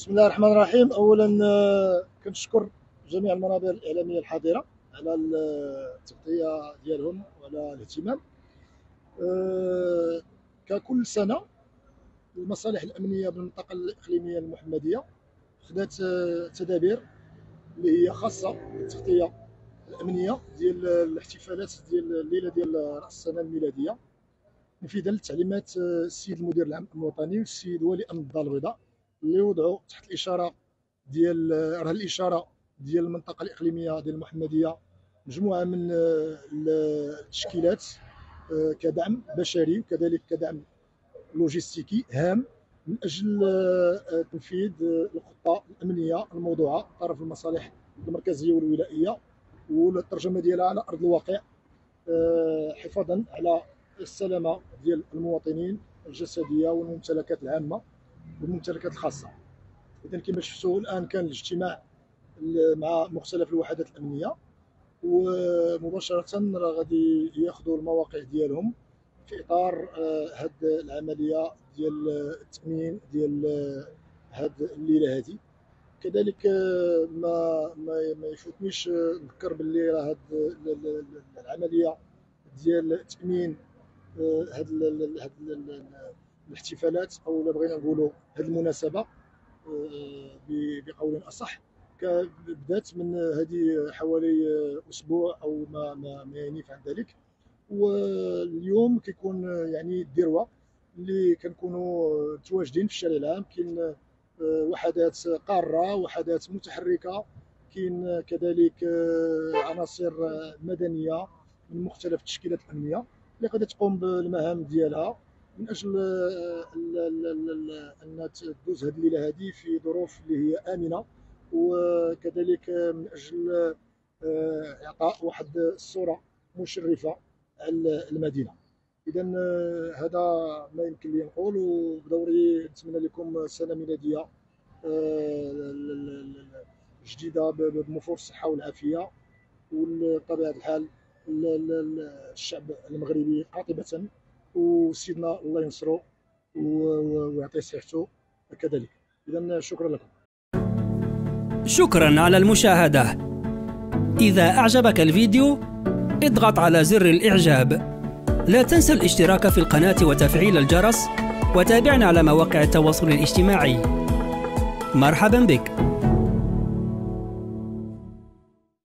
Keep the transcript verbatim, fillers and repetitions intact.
بسم الله الرحمن الرحيم. اولا آه، كنشكر جميع المنابر الاعلاميه الحاضره على التغطيه ديالهم وعلى الاهتمام. آه، ككل سنه المصالح الامنيه بالمنطقه الاقليميه المحمديه خدات آه، تدابير اللي هي خاصه بالتغطيه الامنيه ديال الاحتفالات ديال الليله ديال راس السنه الميلاديه، نفيذا لتعليمات آه، السيد المدير العام الوطني والسيد ولي امن الدار البيضاء اللي وضعوا تحت الاشاره ديال راه الاشاره ديال المنطقه الاقليميه ديال المحمديه مجموعه من آه، التشكيلات آه، كدعم بشري وكذلك كدعم لوجستيكي هام من اجل آه، تنفيذ آه، الخطه الامنيه الموضوعه من طرف المصالح المركزيه والولائيه والترجمه ديالها على ارض الواقع، آه، حفاظا على السلامه ديال المواطنين الجسديه والممتلكات العامه والممتلكات الخاصه. اذا كما شفتوا الان كان الاجتماع مع مختلف الوحدات الامنيه، ومباشره راه غادي ياخذوا المواقع ديالهم في اطار هذه العمليه ديال التامين ديال هذه الليله هذه. كذلك ما ما ما يفوتنيش نذكر باللي راه هذه العمليه ديال تامين هذه هذه الاحتفالات، او لا بغينا نقولوا هذه المناسبه بقول اصح، بدات من هذه حوالي اسبوع او ما ما ينيف عن ذلك. واليوم كيكون يعني الذروه اللي كنكونوا متواجدين في الشارع العام، كاين وحدات قاره، وحدات متحركه، كاين كذلك عناصر مدنيه من مختلف التشكيلات الامنيه اللي غادي تقوم بالمهام ديالها من اجل ان تدوز هذه الليله هذه في ظروف اللي هي امنه، وكذلك من اجل اعطاء واحد الصوره مشرفه على المدينه. اذا هذا ما يمكن لي نقول، وبدوري نتمنى لكم سنه ميلاديه جديده بموفور الصحه والعافيه، وبطبيعه الحال الشعب المغربي قاطبه، وسيدنا الله ينصرو ويعطيه صحته كذلك. اذا شكرا لكم. شكرا على المشاهدة. إذا أعجبك الفيديو اضغط على زر الإعجاب. لا تنسى الاشتراك في القناة وتفعيل الجرس، وتابعنا على مواقع التواصل الاجتماعي. مرحبا بك.